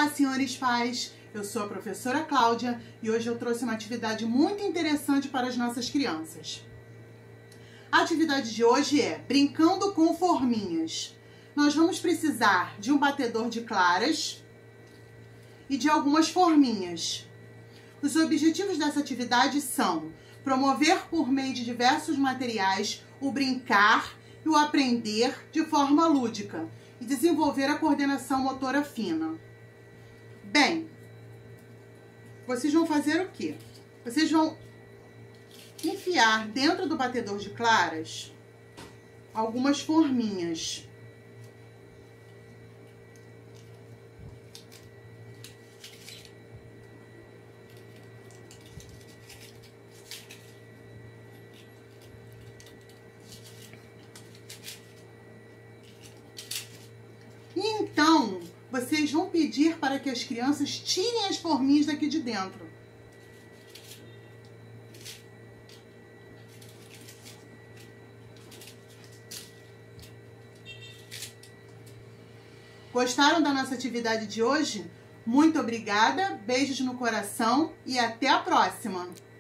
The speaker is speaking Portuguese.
Olá, senhores pais! Eu sou a professora Cláudia e hoje eu trouxe uma atividade muito interessante para as nossas crianças. A atividade de hoje é brincando com forminhas. Nós vamos precisar de um batedor de claras e de algumas forminhas. Os objetivos dessa atividade são promover por meio de diversos materiais o brincar e o aprender de forma lúdica e desenvolver a coordenação motora fina. Bem, vocês vão fazer o quê? Vocês vão enfiar dentro do batedor de claras algumas forminhas. E então, vocês vão pedir para que as crianças tirem as forminhas daqui de dentro. Gostaram da nossa atividade de hoje? Muito obrigada, beijos no coração e até a próxima!